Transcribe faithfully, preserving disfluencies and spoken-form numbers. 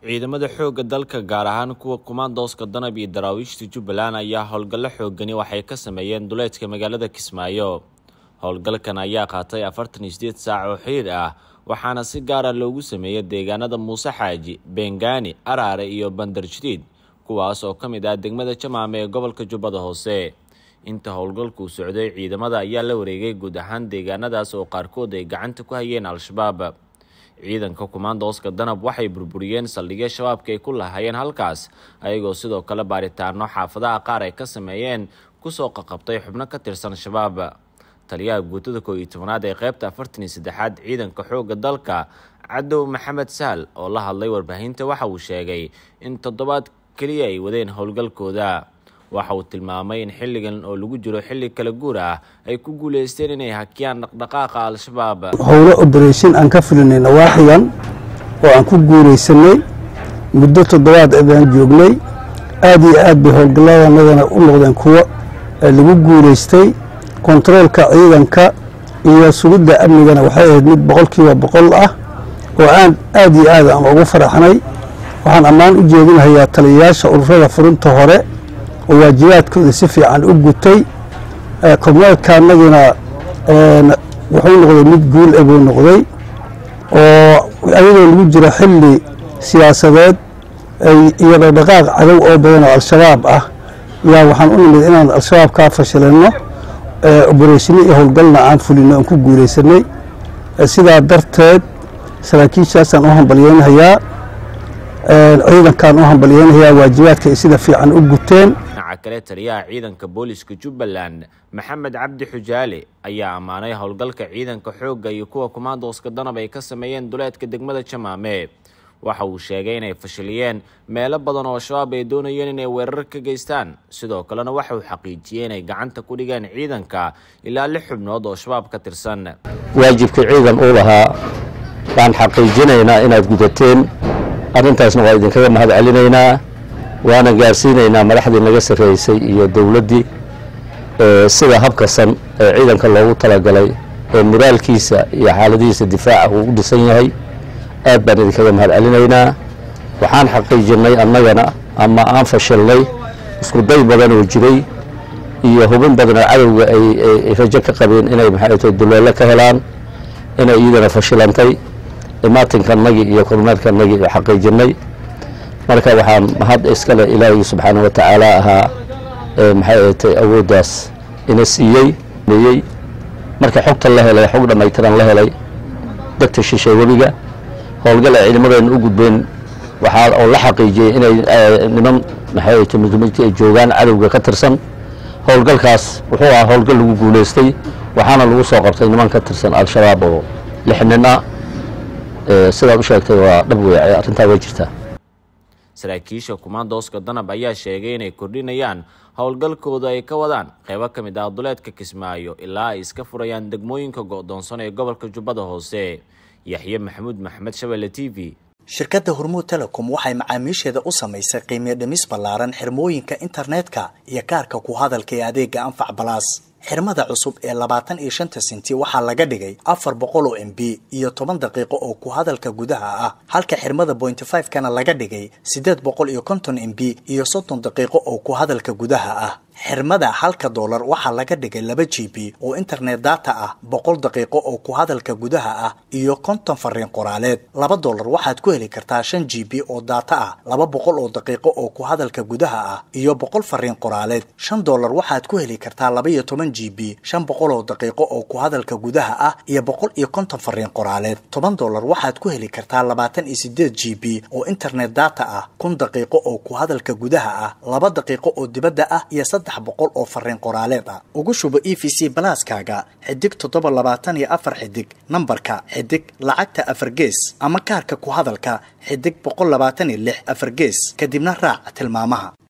ciidamada xoogga dalka gaar ahaan kuwa kumaandooska danab iyo daraawiishta Jubbaland ayaa howlgallo xoogani waxay ka sameeyeen duleedka magaalada Kismaayo. Howlgalkan ayaa qaatay afartan iyo sideed saac oo xiriir ah waxaana si gaar ah loogu sameeyay deegaanada Muuse Xaaji, Beengani, Araare iyo Bandar Jadiid kuwaas oo kamid ah degmada Jamaame ee gobolka Jubbada Hoose. Inta howlgalku socday ciidamada ayaa la wareegay guud ahaan deegaanadaas oo qaarkood ay gacanta ku hayeen Al-Shabaab. ciidanka kumaandooska danab waxay burburiyeen saldhigyo shabaabka ay ku lahaayeen halkaas ayagoo sidoo kale baaritaano xaafadaha qaar ay ka sameeyeen kusoo qaqabtay xubno ka tirsan shabaab. taliyaha guutada koob iyo tobnaad ee qaybta afartan iyo saddexaad ciidanka xoogga dalka Cadow Maxamed Sahal oo la hadlay warbaahinta waxa uu sheegay in toddobaad kaliya ay wadeen howlgalkooda. waxa uu tilmaamay in xilligan oo lagu jiro xilli kala guur ah ay ku guuleysteen inay hakiyaan dhaqdhaqaaqa Al-Shabaab. howlo operation aan ka fulinay nawaaxigan oo aan ku guuleysanay muddo toddobaad aan joognay aad iyo aad bay howlgaladana u noqdeen kuwa lagu guuleystay. kontaroolka ciidanka iyo sugidda amnigana waxay ahayd mid boqolkiiba boqol ah oo aan aad iyo aad aan ugu faraxnay. waxaan ammaan u jeedinayaa taliyayaasha ururada furinta hore oo waajibaadkooda si fiican u gutay. kormeerkaanagina wuxuu noqday mid guul ah buu noqday oo ayadoo lagu jiro xilli siyaasadeed iyo dhaqdhaqaaq cadow oo badan oo Al-Shabaab ah yaa waxaan u nimid inaan Al-Shabaab ka fashilino operation iyo howlgalna aan fulino aan ku guuleysanay. sidaa darteed saraakiishaasaan u hambalyeynaya ciidankan u hambalyeynaya waajibaadka sida fiican u guteen. kale taliyaha ciidanka booliska Jubbaland Maxamed Cabdi Xujaale ayaa amaanay howlgalka ciidanka xoogga iyo kuwa kumaandooska danab ay ka sameeyeen duleedka degmada Jamaame. waxa uu sheegay inay fashiliyeen meelo badan oo shabaab ay doonayeen inay weerar ka geystaan sidoo kalena waxa uu xaqiijiyay inay gacanta ku dhigeen ciidanka ilaa lix xubnood oo shabaab ka tirsan. waajibka ciidan uu lahaa baan xaqiijinaynaa inaad gudateen arrintaasna waa idinkaga mahadcelinaynaa waana gaarsiinaynaa madaxdii naga sareysay iyo dawladdii sida habkasan ee ciidanka loogu talagalay ee muraalkiisa iyo xaaladihiisa difaaca uu u dhisan yahay aad baan idinkaga mahadcelinaynaa. waxaan xaqiijinay annagana ama aan fashilnay isku day badan oo jiray iyo hubin badan oo cadowga ay rajo ka qabeen inay maxay duleelo ka helaan inay iyadana fashilantay. imaatinkanagii iyo kormeerkanagii xaqiijinay. marka waxaan mahad iskale ilaahay subxaanahu wa tacaala ahaa maxay ahayd awooddaas ina siiyey meeyey marka xogta la helay xog dhammaytiran la helay dadka shisheeye webiga howlgal ay ciidamadeena u gudbeen waxaa oo la xaqiijiyey inay niman maxay ahayd muslimiinta ay joogaan cadowga ka tirsan. howlgalkaas wuxuu ahaa howlgal lagu guuleystay waxaana lagu soo qabtay niman ka tirsan Al-Shabaab oo lix nin ah. sidaad u sheegtay waa dhab weeye arrintaa way jirtaa. saraakiisha kumaandooska danab ayaa sheegay inay kordhinayaan howlgalkooda ay ka wadaan qaybo ka mid ah duleedka Kismaayo ilaa ay iska furayaan degmooyinka go'doonsan ee gobolka Jubbada Hoose. Yaxye Maxamuud Maxmed, Shabeelle T V. shirkadda Hormuud Telecom waxay macaamiisheeda u samaysay qiimo dhimis ballaaran xirmooyinka internetka iyo kaarka ku hadalka ee adeega Anfac Plus. xirmada cusub ee labaatan iyo shan senti waxaa laga dhigay afar boqol oo M B iyo toban daqiiqo oo ku hadalka gudaha ah halka xirmada point five kana laga dhigay siddeed boqol iyo konton M B iyo soddon daqiiqo oo ku hadalka gudaha ah. xirmada halka dollar waxaa laga dhigay laba G B oo internet data ah boqol daqiiqo oo ku hadalka gudaha ah iyo konton fariin qoraaleed. laba dollar waxaad ku heli kartaa shan G B oo data ah laba boqol oo daqiiqo oo ku hadalka gudaha ah iyo boqol fariin qoraaleed. shan dollar waxaad ku heli kartaa laba iyo toban G B shan boqol oo daqiiqo oo ku hadalka gudaha ah iyo boqol iyo konton fariin qoraaleed. toban dollar waxaad ku heli kartaa labaatan iyo siddeed G B oo internet data ah kun daqiiqo oo ku hadalka gudaha ah laba daqiiqo oo dibadda ah iyo saddex boqol oo fariin qoraaleed ah. ugu shubo E V C Plus-kaaga xidig toddoba labaatan iyo afar xidig nambarka xidig lacagta afar gees ama kaarka ku hadalka xidig boqol labaatan iyo lix afar gees kadibna raac tilmaamaha.